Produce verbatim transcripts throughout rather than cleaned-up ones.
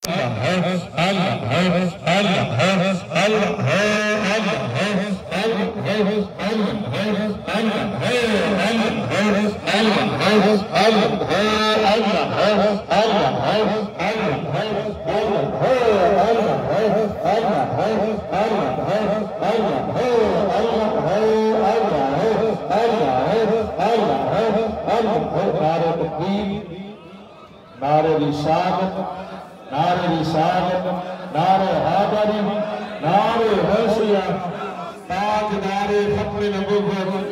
نعرہ رسالت، نعرہ رسالت، نعرہ حیدری، نعرہ حیثیہ، تاجدار ختم نبوت،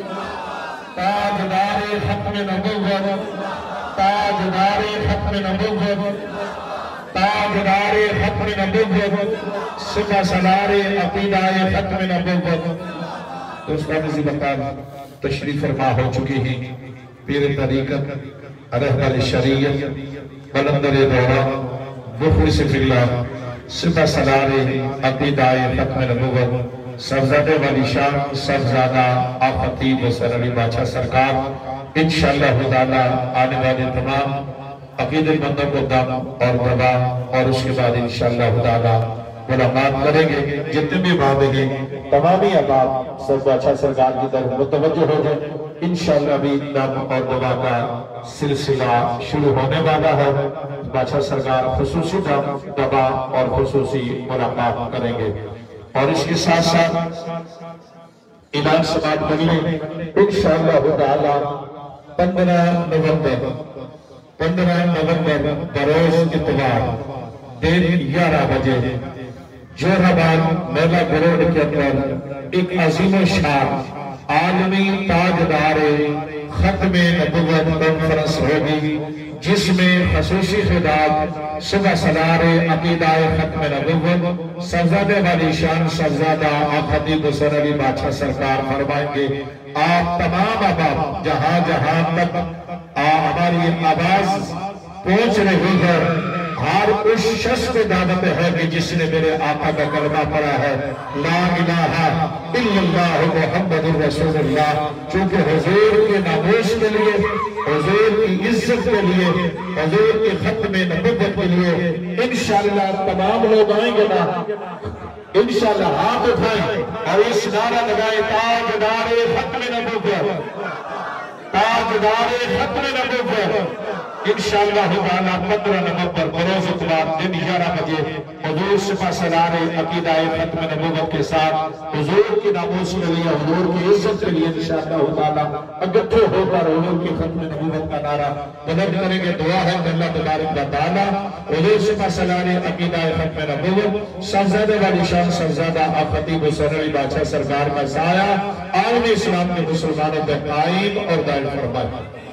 تاجدار ختم نبوت، تاجدار ختم نبوت، تاجدار ختم نبوت، سپہ سالار عقیدہ ختم نبوت۔ دوستان زبطان تشریف فرما ہو چکی ہیں پیر طریقت، رہبر شریعت، قلندر-ے-دوران، مخلص فی اللہ، سپہ سالار عقیدہ ختم نبوت، سبزادہ والی شان سبزادہ آپ خطیب حسین علی بادشاہ سرکار انشاءاللہ تعالی آنے والے تمام عقیدت مندوں کو دم اور دبا اور اس کے بعد انشاءاللہ تعالی ملاقات کریں گے۔ جتنے بھی بابے گے تمامی احباب سب بادشاہ سرکار کی طرف متوجہ ہو گئے۔ انشاءاللہ بھی دم اور دبا کا سلسلہ شروع ہونے والا ہے۔ بادشاہ سرکار خصوصی دم دبا اور خصوصی ملاقات کریں گے، اور اس کے ساتھ ساتھ اعلان سماعت کریں انشاءاللہ تعالی پندرہ نومبر پندرہ نومبر بروز اتوار دن گیارہ بجے جوہرآباد میلہ گراؤنڈ کے اندر ایک عظیم الشان عالمی تاجدار ختم نبوت کانفرنس ہوگی، جس میں خصوصی خطاب صبح سالار عقیدہ ختم نبوت سبزادہ والی شان سبزادہ خطیب حسین علی بادشاہ سرکار فرمائیں گے۔ آپ تمام احباب جہاں جہاں تک ہماری آواز پہنچ رہی ہے، ہر اس شخص کو دعوت ہے کہ جس نے میرے آقا کا کلمہ پڑھا ہے لا الہ الا اللہ محمد رسول اللہ، چونکہ حضور کے ناموس کے لیے، حضور کی عزت کے لیے، حضور کے ختم نبوت کے لیے انشاءاللہ تمام لوگ آئیں گے نا، انشاءاللہ ہاتھ اٹھائیں اور اس نعرہ لگائیں تاجدار ختم نبوت، تاجدار ختم نبوت۔ انشاءاللہ تعالیٰ پندرہ نومبر بروز اتوار دن گیارہ بجے حضور سپہ سالار عقیدہ ختم نبوت کے ساتھ حضور کی ناموس کے لیے، حضور کی عزت کے لیے انشاءاللہ تعالیٰ اکٹھے ہو کر حضور کی ختم نبوت کا نعرہ بلند کریں گے۔ دعا ہے کہ اللہ تبارک و تعالیٰ حضور سپہ سالار عقیدہ ختم نبوت سبزادہ والی شان سبزادہ خطیب حسین علی بادشاہ سرکار کا سایہ عالم اسلام کے مسلمانوں پہ قائم اور دائم فرمائے۔